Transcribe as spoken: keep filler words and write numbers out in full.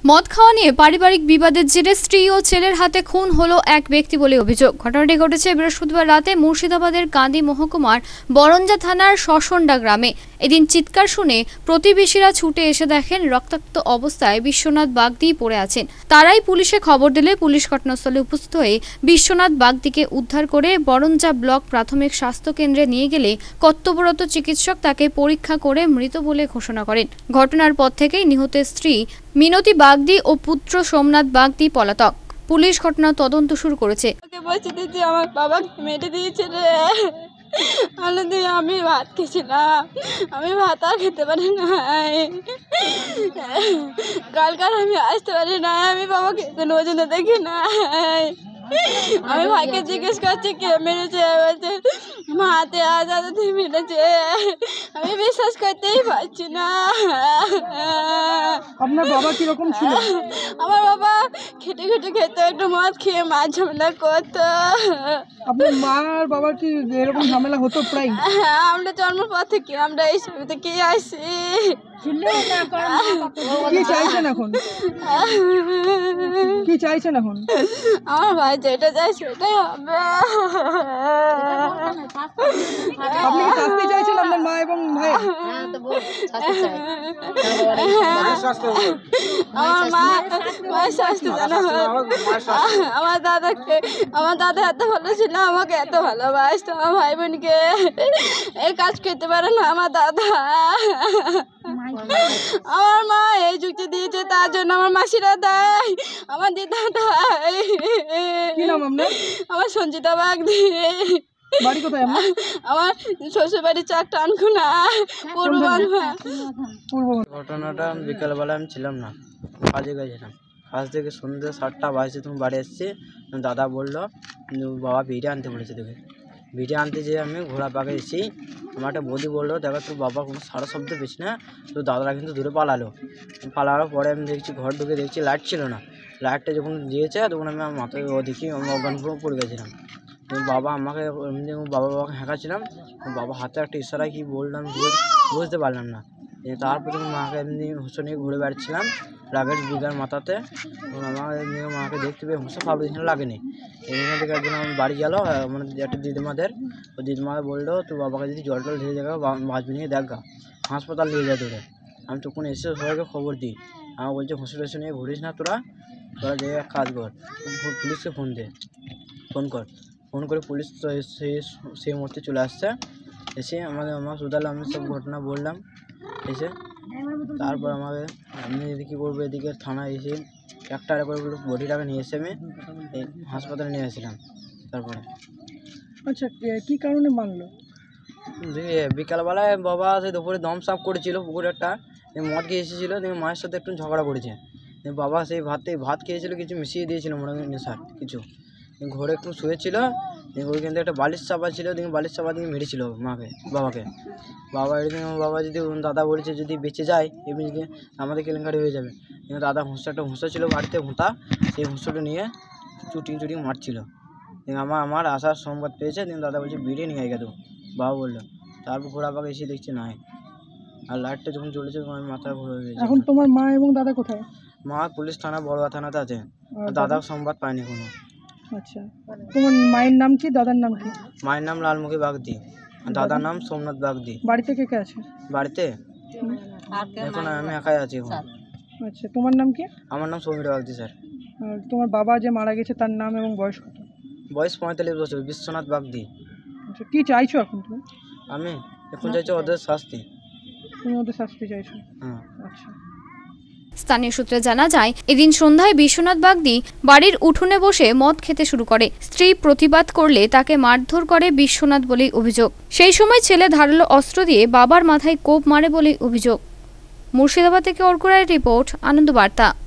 মদ খাওয়া নিয়ে পারিবারিক বিবাদের জেরে স্ত্রী ও ছেলের হাতে খুন হলো এক ব্যক্তি বলে অভিযোগ। ঘটনাটি ঘটেছে বৃহস্পতিবার রাতে মুর্শিদাবাদের কান্দি মহকুমার বরঞ্জা থানার শশনডা গ্রামে। এদিন চিৎকার শুনে প্রতিবেশীরা ছুটে এসে দেখেন রক্তাক্ত অবস্থায় বিশ্বনাথ বাগদি পড়ে আছেন। তারাই পুলিশে খবর দিলে পুলিশ ঘটনাস্থলে উপস্থিত হয়ে বিশ্বনাথ বাগদিকে উদ্ধার করে বরঞ্জা ব্লক প্রাথমিক স্বাস্থ্য কেন্দ্রে নিয়ে গেলে কর্তব্যরত চিকিৎসক তাকে পরীক্ষা করে মৃত বলে ঘোষণা করেন। ঘটনার পর থেকেই নিহতের স্ত্রী মিনতি বাগদি ও পুত্র সোমনাথ বাগদি পলাতক। পুলিশ ঘটনা তদন্ত শুরু করেছে। আমার বাবা মেরে দিয়েছে রে, আমি ভাত খেয়েছিলাম, আমি ভাত আর খেতে পারি না, কালকার আমি আসতে পারি না, আমি বাবাকে ওজন দেখি না। আমি ভাইকে জিজ্ঞেস করছি কে মেরেছে, বলছে মা হাতে আজ আজ মেরেছে, আমি বিশ্বাস করতেই পারছি না। আপনার বাবা কিরকম ছিল? আমার বাবা খেটে খেটে খেতে, একটু মদ খেয়ে মাছ ঝামেলা করতো। আপনার মা আর বাবা কি এরকম ঝামেলা হতো প্রায়? হ্যাঁ, আমরা জন্মের পর থেকে আমরা এই ছবিতে কে আসি। কি চাইছেন এখন? কি চাইছেন এখন? আমার ভাই যেটা চাই সেটাই হবে। আপনি কি শাস্তি চাইছেন আপনার মা এবং ভাই? আমার মা মায়ের শাস্তি জানা। আমার দাদাকে, আমার দাদা এত ভালো ছিল, আমাকে এত ভালোবাসতো। আমার ভাই বোনকে এই কাজ করতে পারে না আমার দাদা। আমার মা এই যুক্তি দিয়েছে, তার জন্য আমার মাসিরা দেয়, আমার দিদা দেয়। কি নাম আপনার? আমার সঞ্চিতা বাগদি। বাড়ি কোথায় আপনার? আমার শ্বশুর বাড়ি চার টানখুনা, পূর্ব বর্ধমান। ঘটনাটা বিকালবেলা আমি ছিলাম না, কাজে গেছিলাম। কাজ থেকে সন্ধ্যে সাতটা বাজে তুমি বাড়ি এসেছি। দাদা বললো বাবা বিড়ি আনতে বলেছে তোকে। বিড়ি আনতে যেয়ে আমি ঘোড়া পাকে এসেছি। আমার একটা বৌদি বললো দেখো তোর বাবা কোনো সারা শব্দ পেয়েছি না, তো দাদারা কিন্তু দূরে পালালো। পালানোর পরে আমি দেখছি ঘর ঢুকে দেখছি লাইট ছিল না। লাইটটা যখন দিয়েছে তখন আমি আমার মাথায় ও দেখি আমি অজ্ঞান পুরো পড়ে গেছিলাম। বাবা আমাকে এমনি বাবা বাবাকে হাঁকাচ্ছিলাম, বাবা হাতে একটা ইশারা কি বললাম বুঝতে পারলাম না। তারপর যখন মাকে এমনি হুঁসো নিয়ে ঘুরে বেড়াচ্ছিলাম রাগের বিঘার মাথাতে, আমার এমনি মাকে দেখতে পেয়ে হুঁসো ফাবড় দিনে লাগেনি। এখান থেকে একদিন আমি বাড়ি গেল, মানে একটা দিদিমাদের, ওই দিদিমাদের বললো তোর বাবাকে যদি জল টল ঢেলে দেখা বাঁচবি নিয়ে দেখা, হাসপাতাল নিয়ে যায় তোরে। আমি তখন এসে সবাইকে খবর দিই। আমার বলছে হুঁসো টুসো নিয়ে ঘুরিস না, তোরা তোরা যে এক কাজ কর, পুলিশকে ফোন দে, ফোন কর। ফোন করে পুলিশ তো এসে সেই মুহূর্তে চলে আসছে। এসে আমাদের আমার শুধালো, আমি সব ঘটনা বললাম। এসে তারপর আমাকে আমি এদিকে কী করবো, এদিকে থানায় এসে একটা করে বডিটাকে নিয়ে এসে আমি এই হাসপাতালে নিয়ে এসেছিলাম। তারপরে আচ্ছা, কী কারণে মানলো? বিকালবেলায় বাবা সেই দুপুরে দম সাফ করেছিল পুকুরে, একটা মদ খেয়ে এসেছিলো, দিয়ে মায়ের সাথে একটু ঝগড়া করেছে। বাবা সেই ভাতে ভাত খেয়েছিল, কিছু মিশিয়ে দিয়েছিল মনে হয় নেশার কিছু। ঘরে একটু শুয়েছিল, ওইখান থেকে একটা বালিশ চাপা ছিল, দেখি বালিশ চাপা দিয়ে মেরেছিল মাকে বাবাকে। বাবা এদিকে বাবা যদি দাদা বলেছে যদি বেঁচে যায় এমনি যদি আমাদের কেলেঙ্কারি হয়ে যাবে। কিন্তু দাদা হুঁসো একটা হুঁসো ছিল বাড়িতে ভোঁতা, সেই হুঁসোটা নিয়ে চুটি চুটি মারছিল। আমার আমার আসার সংবাদ পেয়েছে, কিন্তু দাদা বলছে বিড়িয়ে নিয়ে গেল, বাবা বললো। তারপর ঘোরা পাকে এসে দেখছি নাই, আর লাইটটা যখন জ্বলেছে তখন আমি মাথা ঘুরে গেছে। এখন তোমার মা এবং দাদা কোথায়? মা পুলিশ থানা বড়ুয়া থানাতে আছে, দাদা সংবাদ পায়নি কোনো। আচ্ছা, তোমার মায়ের নাম কি, দাদার নাম কি? মায়ের নাম লালমুখী বাগদি, দাদার নাম সোমনাথ বাগদি। বাড়িতে কে কে আছে? বাড়িতে এখন আমি একাই আছি এখন। আচ্ছা, তোমার নাম কি? আমার নাম সমীর বাগদি স্যার। আর তোমার বাবা যে মারা গেছে তার নাম এবং বয়স কত? বয়স পঁয়তাল্লিশ বছর, বিশ্বনাথ বাগদি। আচ্ছা, কী চাইছো এখন তুমি? আমি এখন চাইছি ওদের শাস্তি। তুমি ওদের শাস্তি চাইছো? হ্যাঁ। আচ্ছা। স্থানীয় সূত্রে জানা যায়, এদিন সন্ধ্যায় বিশ্বনাথ বাগদি বাড়ির উঠোনে বসে মদ খেতে শুরু করে। স্ত্রী প্রতিবাদ করলে তাকে মারধর করে বিশ্বনাথ বলেই অভিযোগ। সেই সময় ছেলে ধারালো অস্ত্র দিয়ে বাবার মাথায় কোপ মারে বলেই অভিযোগ। মুর্শিদাবাদ থেকে অর্ক রায়ের রিপোর্ট, আনন্দ বার্তা।